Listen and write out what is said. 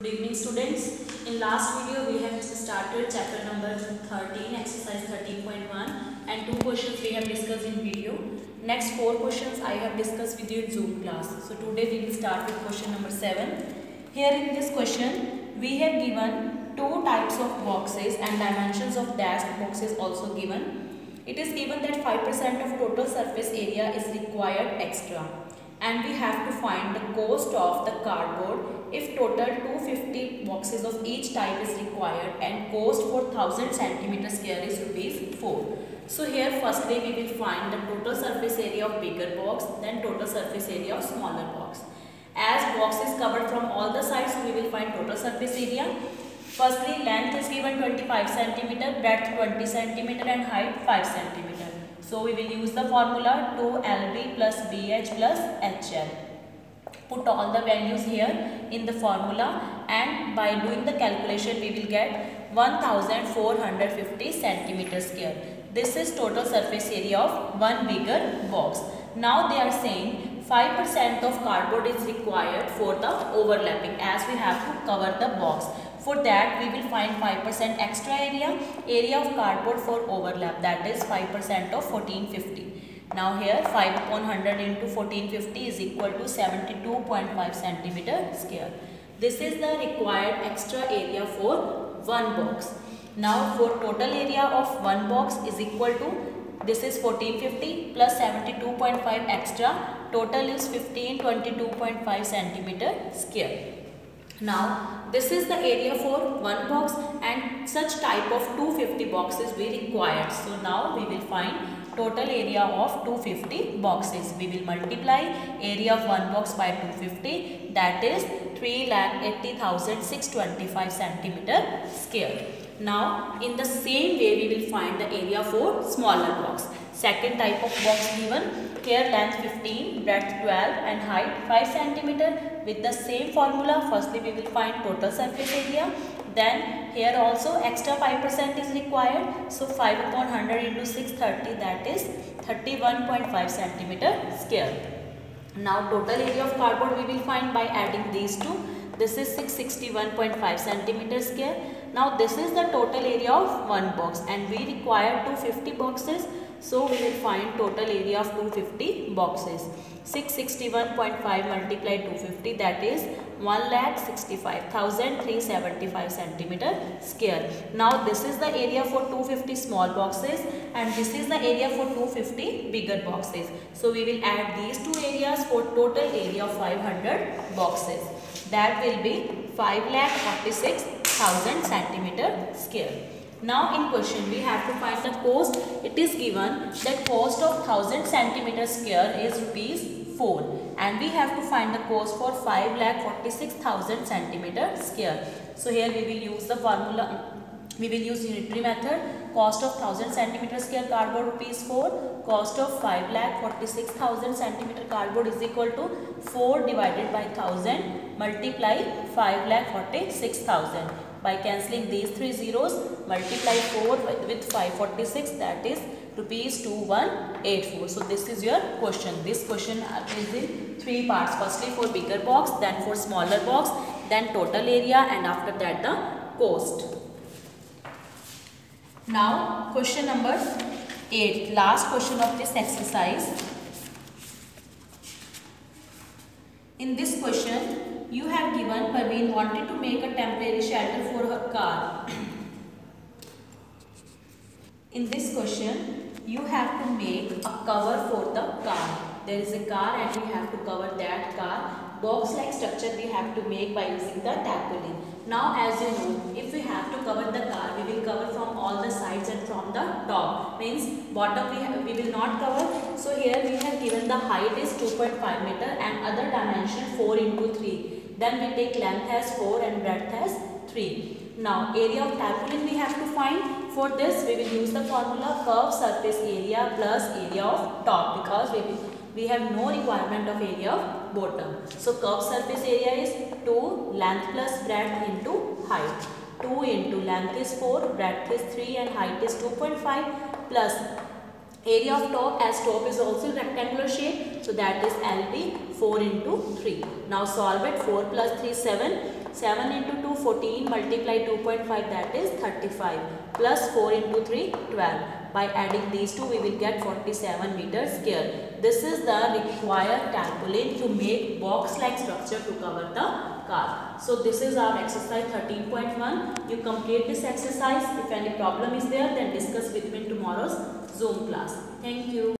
Good evening students. In last video we have started chapter number 13, exercise 13.1 and two questions we have discussed in video. Next four questions I have discussed with you in Zoom class. So today we will start with question number 7. Here in this question we have given two types of boxes and dimensions of dashed boxes also given. It is given that 5% of total surface area is required extra. And we have to find the cost of the cardboard if total 250 boxes of each type is required and cost for 1000 centimeter square is rupees 4. So here firstly we will find the total surface area of bigger box, then total surface area of smaller box. As box is covered from all the sides, we will find total surface area. Firstly, length is given 25 centimeter, breadth 20 centimeter and height 5 centimeter. So we will use the formula 2LB plus BH plus HL. Put all the values here in the formula and by doing the calculation we will get 1450 centimeter square. This is total surface area of one bigger box. Now they are saying 5% of cardboard is required for the overlapping as we have to cover the box. For that we will find 5% extra area of cardboard for overlap, that is 5% of 1450. Now here 5 upon 100 into 1450 is equal to 72.5 centimeter square. This is the required extra area for one box. Now for total area of one box is equal to, this is 1450 plus 72.5 extra, total is 1522.5 centimeter square. Now this is the area for one box and such type of 250 boxes we required. So now we will find total area of 250 boxes. We will multiply area of one box by 250, that is 3,80,625 centimeter square. Now in the same way we will find the area for smaller box. Second type of box given. Here length 15, breadth 12 and height 5 centimeter. With the same formula, firstly we will find total surface area. Then here also extra 5% is required. So 5 upon 100 into 630, that is 31.5 centimeter square. Now total area of cardboard we will find by adding these two. This is 661.5 centimeter square. Now this is the total area of one box and we require 250 boxes. So we will find total area of 250 boxes. 661.5 multiplied 250, that is 1,65,375 centimeter square. Now this is the area for 250 small boxes and this is the area for 250 bigger boxes. So we will add these two areas for total area of 500 boxes. That will be 5,46,000 centimeter square. Now in question we have to find the cost. It is given that cost of 1000 centimeter square is rupees 4 and we have to find the cost for 5,46,000 centimeter square. So here we will use the formula, we will use unitary method. Cost of 1000 centimeter square cardboard rupees 4, cost of 5,46,000 centimeter cardboard is equal to 4 divided by 1000 multiply 5,46,000. By cancelling these three zeros, multiply 4 with 546, that is rupees 2184. So this is your question. This question is in three parts. Firstly for bigger box, then for smaller box, then total area and after that the cost. Now question number 8, last question of this exercise. In this question you have given Parveen wanted to make a temporary shelter for her car. In this question you have to make a cover for the car. There is a car and we have to cover that car. Box like structure we have to make by using the tarpaulin. Now as you know, if we have to cover the car, we will cover from all the sides and from the top. Means bottom we will not cover. So here we have given the height is 2.5 meter and other dimension 4 into 3. Then we take length as 4 and breadth as 3. Now area of tarpaulin we have to find. For this we will use the formula curved surface area plus area of top because we have no requirement of area of bottom. So curved surface area is 2 length plus breadth into height. 2 into length is 4, breadth is 3 and height is 2.5 plus area of top, as top is also rectangular shape, so that is LB 4 into 3. Now solve it. 4 plus 3 7, 7 into 2 14 multiply 2.5 that is 35 plus 4 into 3 12. By adding these two we will get 47 meters square. This is the required tarpaulin to make box like structure to cover the car. So this is our exercise 13.1. You complete this exercise. If any problem is there then discuss with me in tomorrow's Zoom class. Thank you.